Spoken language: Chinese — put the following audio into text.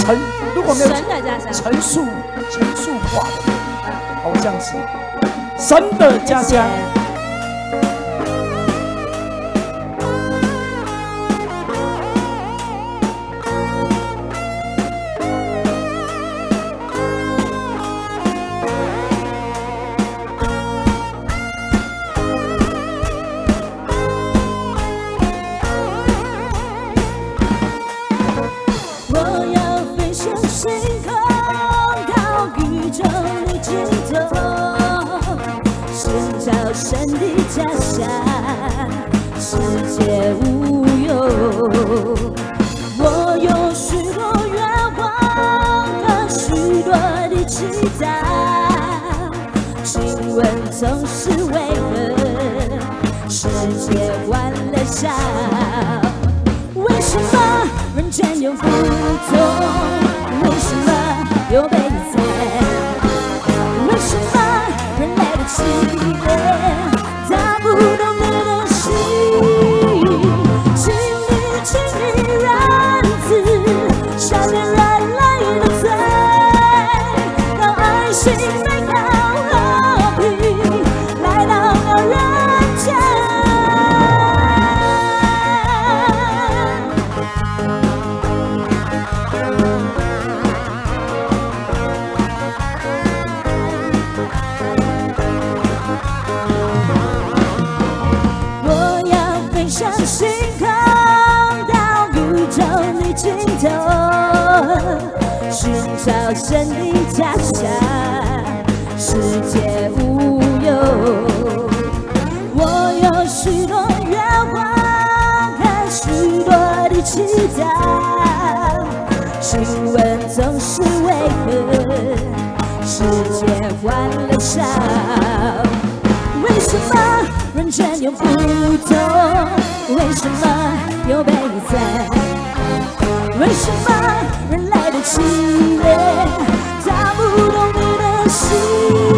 如果没有神的家乡， 陈述化的，好像是神的家乡。 神的家乡，世界无忧。我有许多愿望和许多的期待，请问总是为何世界换了笑？为什么人间有不同？为什么有悲惨？为什么人类的起源？他不懂你的心，请你让子消灭人类的罪，让爱心美好和平来到了人间。向星空到宇宙的尽头，寻找神的家乡，世界无忧。我有许多愿望和许多的期待，请问总是为何世界换了笑？为什么人间有不同？为什么有悲惨？为什么人类的起源？他不懂你的心。